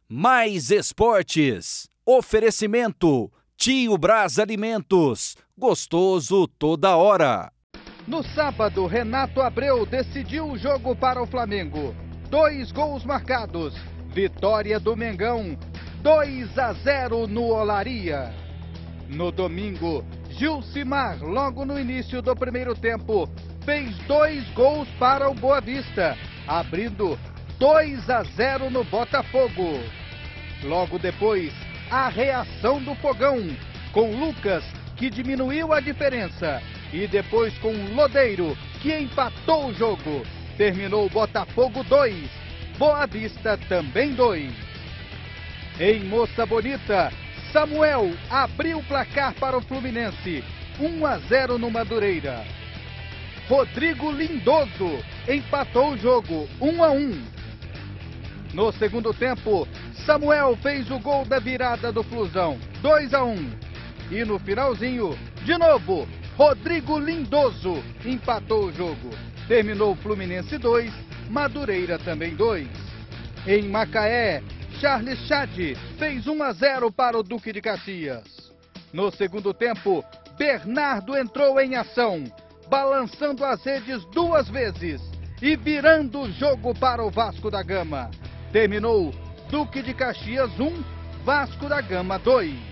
Mais Esportes. Oferecimento Tio Brás Alimentos. Gostoso toda hora. No sábado, Renato Abreu decidiu o jogo para o Flamengo. 2 gols marcados. Vitória do Mengão. 2-0 no Olaria. No domingo, Gilcimar, logo no início do primeiro tempo, fez 2 gols para o Boa Vista, abrindo 2-0 no Botafogo. Logo depois, a reação do Fogão, com Lucas, que diminuiu a diferença, e depois com Lodeiro, que empatou o jogo. Terminou Botafogo 2, Boa Vista também 2. Em Moça Bonita, Samuel abriu o placar para o Fluminense, 1-0 no Madureira. Rodrigo Lindoso empatou o jogo, 1-1. No segundo tempo, Samuel fez o gol da virada do Flusão, 2-1. E no finalzinho, de novo, Rodrigo Lindoso empatou o jogo. Terminou Fluminense 2, Madureira também 2. Em Macaé, Charles Chad fez 1-0 para o Duque de Caxias. No segundo tempo, Bernardo entrou em ação, balançando as redes 2 vezes e virando o jogo para o Vasco da Gama. Terminou Duque de Caxias 1, Vasco da Gama 2.